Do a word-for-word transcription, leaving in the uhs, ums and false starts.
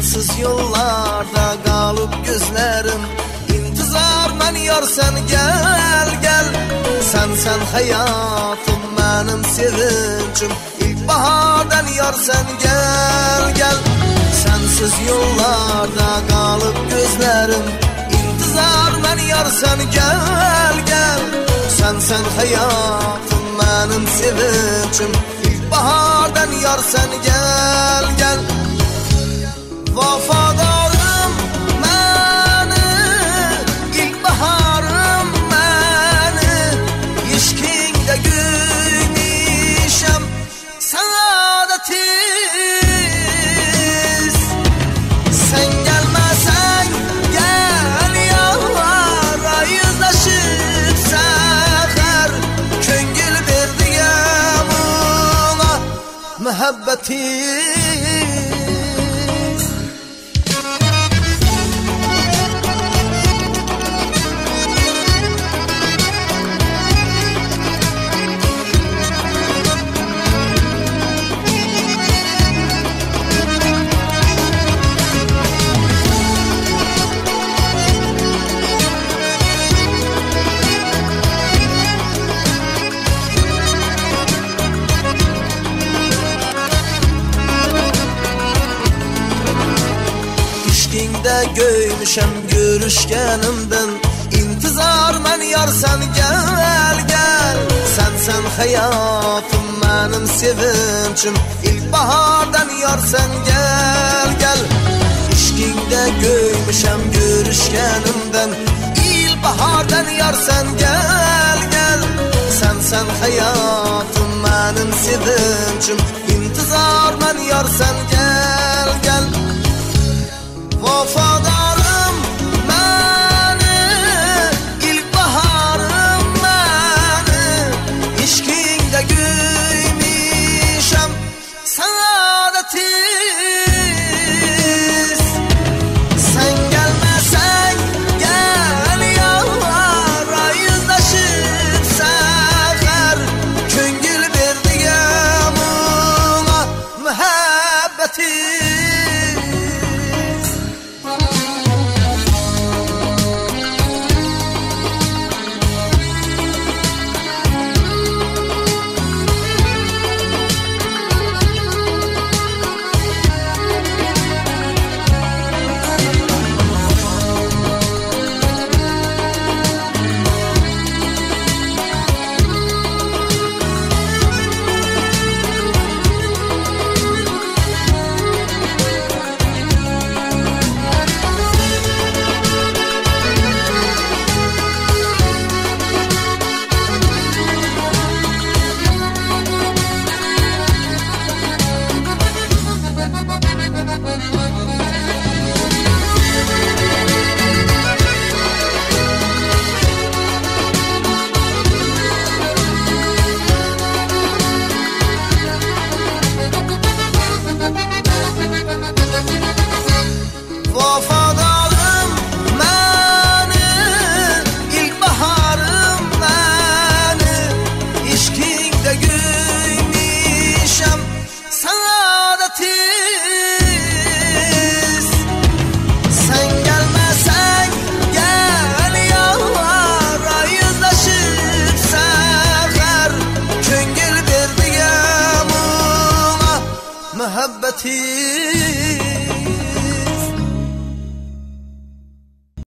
sensiz yollarda kalıp gözlerim intizarla yar sen gel gel. Sen sen hayatım benim sevincim, ilkbahardan yar sen gel gel. Sensiz yollarda kalıp gözlerim intizarla yar sen gel gel. Sen sen hayatım benim sevincim, ilkbahardan yar sen gel gel. Vafadarım meni, ilkbaharım meni, işkingde gülmüşem saadetiz. Sen gelmesen gel yalvara yüzleşip seher, köngül verdiğim ona muhabbetiz. İşkingde göymüşem görüşkenimden intizarla yar sen gel gel. Sen sen hayatım benim sevincim, ilkbahardan yar sen gel gel. İşkingde göymüşem görüşkenimden ilkbahardan yar sen gel gel. Sen sen hayatım benim sevincim, intizarla yar sen gel gel. Vafadarım meni, ilkbaharım meni, işkingde güymüşem saadetiz. Sen gelmesen gel yalvara yüzleşip seher, köngül verdiğim ona muhabbetiz. Vafadarım meni, ilkbaharım meni, işkingde güymüşem saadetiz. Sen gelmesen gel yalvara yüzleşip seher, köngül verdiğim ona muhabbetiz.